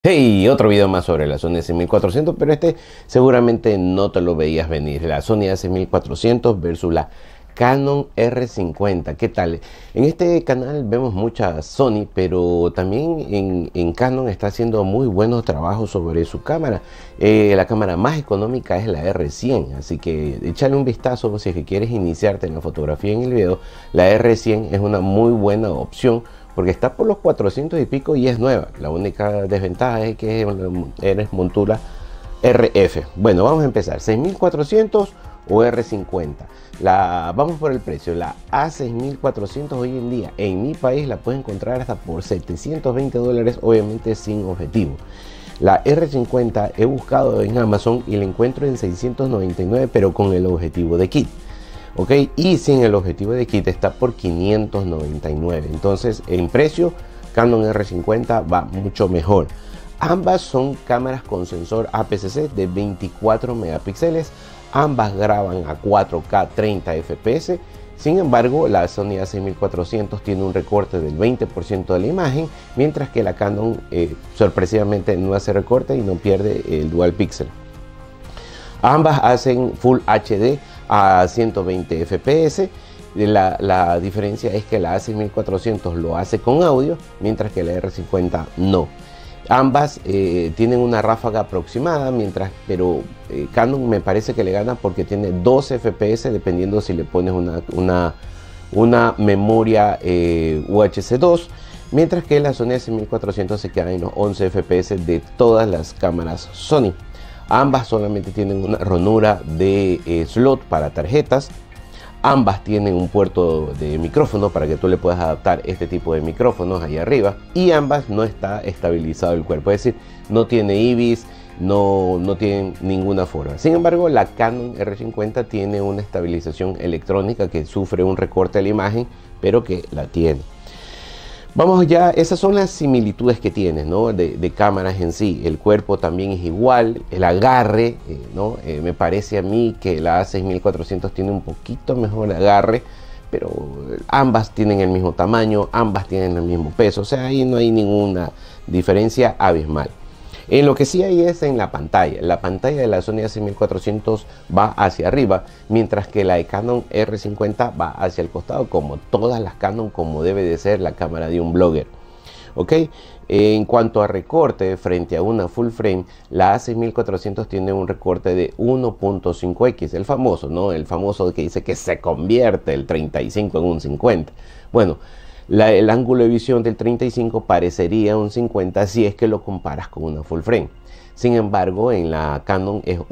Hey, otro video más sobre la Sony a6400, pero este seguramente no te lo veías venir. La Sony a6400 versus la Canon R50. ¿Qué tal? En este canal vemos mucha Sony, pero también en Canon está haciendo muy buenos trabajos sobre su cámara. La cámara más económica es la R100, así que échale un vistazo si es que quieres iniciarte en la fotografía y en el video. La R100 es una muy buena opción, porque está por los 400 y pico y es nueva. La única desventaja es que eres montura RF. Bueno, vamos a empezar. 6400 o R50. Vamos por el precio. La A6400 hoy en día en mi país la puedes encontrar hasta por $720, obviamente sin objetivo. La R50 he buscado en Amazon y la encuentro en 699, pero con el objetivo de kit. Ok, y sin el objetivo de kit está por 599. Entonces en precio Canon R50 va mucho mejor. Ambas son cámaras con sensor APS-C de 24 megapíxeles. Ambas graban a 4K 30 fps. Sin embargo, la Sony a6400 tiene un recorte del 20% de la imagen, mientras que la Canon sorpresivamente no hace recorte y no pierde el dual pixel. Ambas hacen Full HD a 120 fps. La diferencia es que la A6400 lo hace con audio, mientras que la R50 no. Ambas tienen una ráfaga aproximada, pero Canon me parece que le gana porque tiene 12 fps dependiendo si le pones una memoria UHC 2, mientras que la Sony a6400 se queda en los 11 fps de todas las cámaras Sony. Ambas solamente tienen una ranura de slot para tarjetas. Ambas tienen un puerto de micrófono para que tú le puedas adaptar este tipo de micrófonos ahí arriba. Y ambas no está estabilizado el cuerpo, es decir, no tiene IBIS, no tienen ninguna forma. Sin embargo, la Canon R50 tiene una estabilización electrónica que sufre un recorte de la imagen, pero que la tiene. Vamos ya, esas son las similitudes que tiene, ¿no? de cámaras en sí. El cuerpo también es igual, el agarre, ¿no? Me parece a mí que la A6400 tiene un poquito mejor agarre, pero ambas tienen el mismo tamaño, ambas tienen el mismo peso, o sea, ahí no hay ninguna diferencia abismal. En lo que sí hay es en la pantalla. La pantalla de la Sony a6400 va hacia arriba, mientras que la de Canon R50 va hacia el costado, como todas las Canon, como debe de ser la cámara de un blogger. Ok, en cuanto a recorte frente a una full frame, la A6400 tiene un recorte de 1.5x, el famoso, ¿no? El famoso que dice que se convierte el 35 en un 50. Bueno, el ángulo de visión del 35 parecería un 50 si es que lo comparas con una full frame. Sin embargo, en la Canon es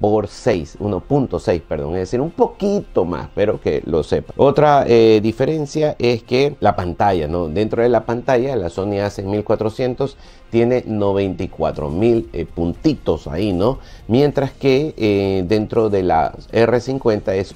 1.6, perdón, es decir, un poquito más, pero que lo sepa. Otra diferencia es que la pantalla, ¿no? Dentro de la pantalla, la Sony a6400 tiene 94.000 puntitos ahí, ¿no? Mientras que dentro de la R50 es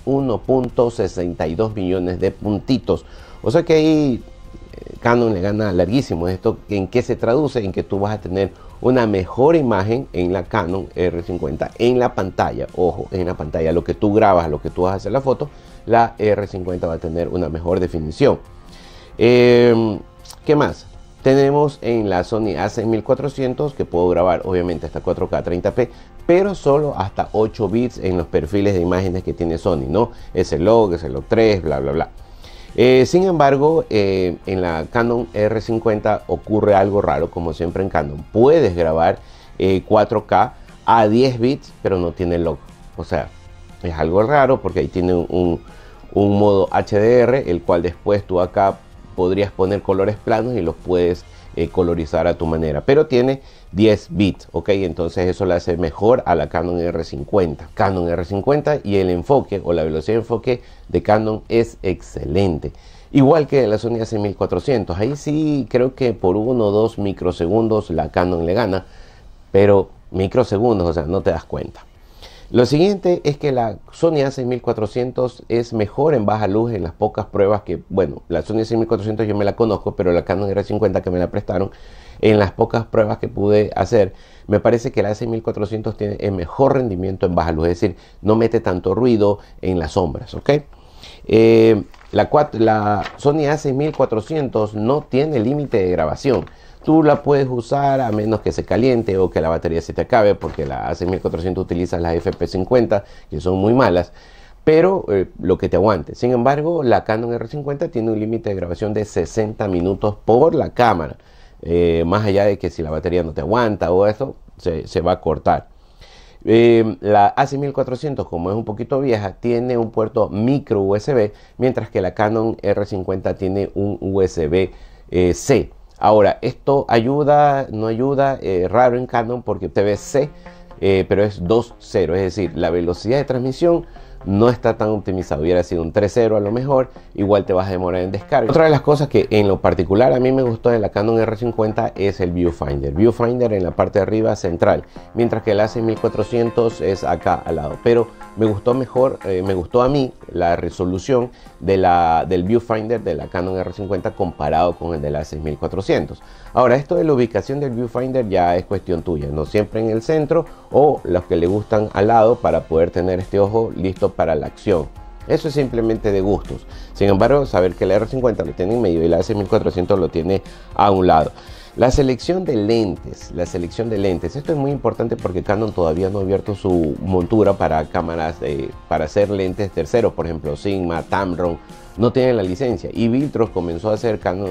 1.62 millones de puntitos. O sea que ahí Canon le gana larguísimo. ¿Esto en qué se traduce? En que tú vas a tener una mejor imagen en la Canon R50 en la pantalla. Ojo, en la pantalla, lo que tú grabas, lo que tú vas a hacer la foto, la R50 va a tener una mejor definición. ¿Qué más? Tenemos en la Sony a6400 que puedo grabar obviamente hasta 4K 30p, pero solo hasta 8 bits en los perfiles de imágenes que tiene Sony, ¿no? S-Log, S-Log 3, bla, bla, bla. Sin embargo, en la Canon R50 ocurre algo raro, como siempre en Canon. Puedes grabar 4K a 10 bits, pero no tiene log. O sea, es algo raro porque ahí tiene un modo HDR, el cual después tú acá podrías poner colores planos y los puedes colorizar a tu manera. Pero tiene 10 bits, ¿ok? Entonces eso le hace mejor a la Canon R50. Canon R50 y el enfoque o la velocidad de enfoque de Canon es excelente. Igual que la Sony a6400. Ahí sí creo que por 1 o 2 microsegundos la Canon le gana. Pero microsegundos, o sea, no te das cuenta. Lo siguiente es que la Sony a6400 es mejor en baja luz en las pocas pruebas que, bueno, la Sony a6400 yo me la conozco, pero la Canon R50 que me la prestaron, en las pocas pruebas que pude hacer, me parece que la a6400 tiene el mejor rendimiento en baja luz, es decir, no mete tanto ruido en las sombras, ¿ok? La Sony a6400 no tiene límite de grabación. tú la puedes usar a menos que se caliente o que la batería se te acabe, porque la A6400 utiliza las FP50, que son muy malas, pero lo que te aguante. Sin embargo, la Canon R50 tiene un límite de grabación de 60 minutos por la cámara. Más allá de que si la batería no te aguanta o eso, se va a cortar. La A6400, como es un poquito vieja, tiene un puerto micro USB, mientras que la Canon R50 tiene un USB-C. Ahora, esto ayuda, no ayuda, raro en Canon porque USB-C, pero es 2.0, es decir, la velocidad de transmisión no está tan optimizado. Hubiera sido un 3.0 a lo mejor, igual te vas a demorar en descarga. Otra de las cosas que en lo particular a mí me gustó de la Canon R50 es el viewfinder. Viewfinder en la parte de arriba central, mientras que el A6400 es acá al lado. Pero me gustó mejor, me gustó a mí la resolución del viewfinder de la Canon R50 comparado con el del A6400. Ahora, esto de la ubicación del viewfinder ya es cuestión tuya, no siempre en el centro o los que le gustan al lado para poder tener este ojo listo para la acción. Eso es simplemente de gustos. Sin embargo, saber que la R50 lo tiene en medio y la A6400 lo tiene a un lado. La selección de lentes, esto es muy importante porque Canon todavía no ha abierto su montura para cámaras, para hacer lentes terceros, por ejemplo Sigma, Tamron, no tienen la licencia, y Viltrox comenzó a hacer Canon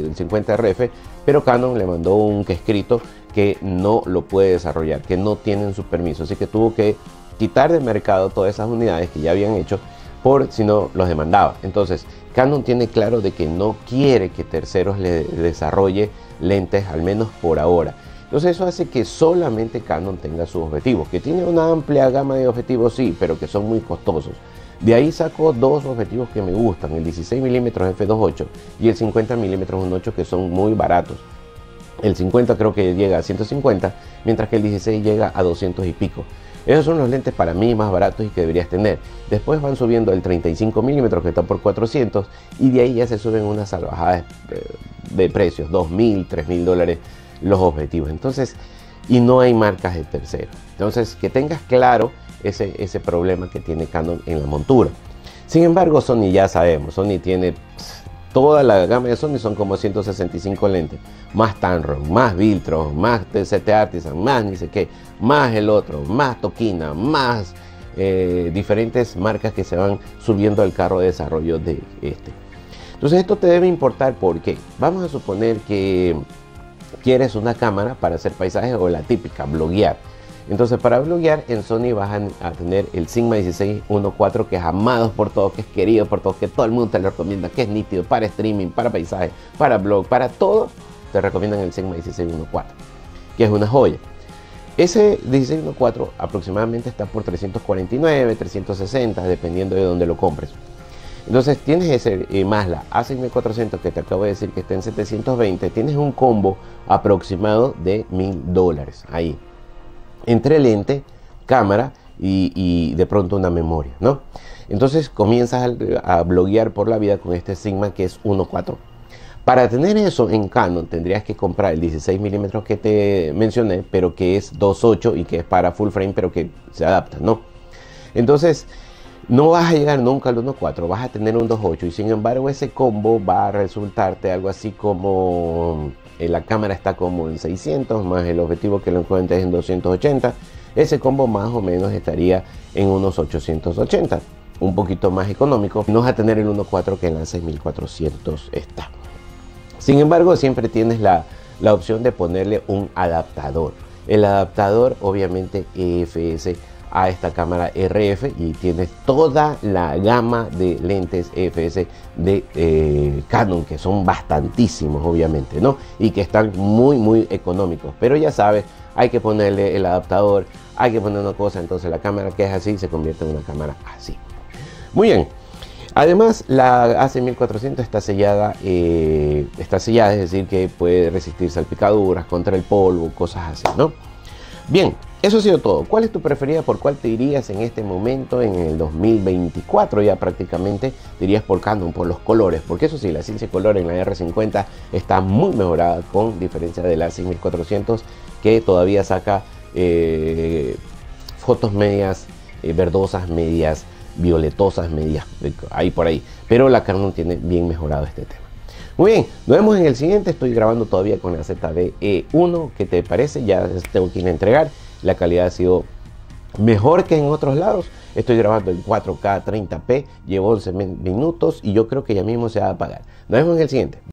50RF, pero Canon le mandó un escrito que no lo puede desarrollar, que no tienen su permiso, así que tuvo que quitar del mercado todas esas unidades que ya habían hecho, por si no los demandaba. Entonces Canon tiene claro de que no quiere que terceros le desarrolle lentes, al menos por ahora. Entonces eso hace que solamente Canon tenga sus objetivos, que tiene una amplia gama de objetivos, sí, pero que son muy costosos. De ahí saco dos objetivos que me gustan, el 16mm f2.8 y el 50mm 1.8, que son muy baratos. El 50 creo que llega a 150, mientras que el 16 llega a 200 y pico. Esos son los lentes para mí más baratos y que deberías tener. Después van subiendo el 35mm que está por 400, y de ahí ya se suben unas salvajadas de precios, 2.000, 3.000 dólares los objetivos. Entonces, y no hay marcas de tercero. Entonces, que tengas claro ese problema que tiene Canon en la montura. Sin embargo, Sony ya sabemos, Sony tiene toda la gama de Sony, son como 165 lentes, más Tamron, más Viltrox, más TCT Artisan, más ni sé qué, más el otro, más Tokina, más diferentes marcas que se van subiendo al carro de desarrollo de este. Entonces esto te debe importar porque vamos a suponer que quieres una cámara para hacer paisajes o la típica, bloguear. Entonces para bloguear en Sony vas a tener el Sigma 16-1.4, que es amado por todos, que es querido por todos, que todo el mundo te lo recomienda, que es nítido para streaming, para paisaje, para blog, para todo. Te recomiendan el Sigma 16-1.4, que es una joya. Ese 16-1.4 aproximadamente está por 349, 360, dependiendo de dónde lo compres. Entonces tienes ese más la A6400 que te acabo de decir que está en 720, tienes un combo aproximado de $1.000 ahí, entre lente, cámara y de pronto una memoria, ¿no? Entonces comienzas a bloguear por la vida con este Sigma que es 1.4. Para tener eso en Canon tendrías que comprar el 16mm que te mencioné, pero que es 2.8 y que es para full frame, pero que se adapta, ¿no? Entonces no vas a llegar nunca al 1.4, vas a tener un 2.8, y sin embargo ese combo va a resultarte algo así como la cámara está como en 600, más el objetivo que lo encuentres en 280. Ese combo más o menos estaría en unos 880, un poquito más económico. No vas a tener el 1.4 que en la 6400 está. Sin embargo, siempre tienes la opción de ponerle un adaptador. El adaptador obviamente EFS a esta cámara RF, y tienes toda la gama de lentes EFS de Canon, que son bastantísimos obviamente, ¿no? Y que están muy económicos, pero ya sabes, hay que ponerle el adaptador, hay que poner una cosa, entonces la cámara que es así se convierte en una cámara así. Muy bien. Además, la A6400 está sellada, es decir, que puede resistir salpicaduras, contra el polvo, cosas así, ¿no? Bien, eso ha sido todo. ¿Cuál es tu preferida? ¿Por cuál te irías en este momento, en el 2024? Ya prácticamente te irías por Canon, por los colores, porque eso sí, la ciencia de color en la R50 está muy mejorada, con diferencia de la 6400, que todavía saca fotos medias verdosas, medias violetosas, medias ahí por ahí, pero la Canon tiene bien mejorado este tema. Muy bien, nos vemos en el siguiente. Estoy grabando todavía con la ZV-E1. ¿Qué te parece? Ya tengo que ir a entregar. La calidad ha sido mejor que en otros lados. Estoy grabando en 4K 30p. Llevo 11 minutos y yo creo que ya mismo se va a apagar. Nos vemos en el siguiente.